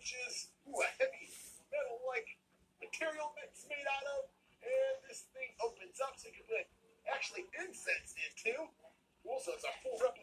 is a heavy metal-like material it's made out of, and this thing opens up so you can put actually incense in too. Also, it's a full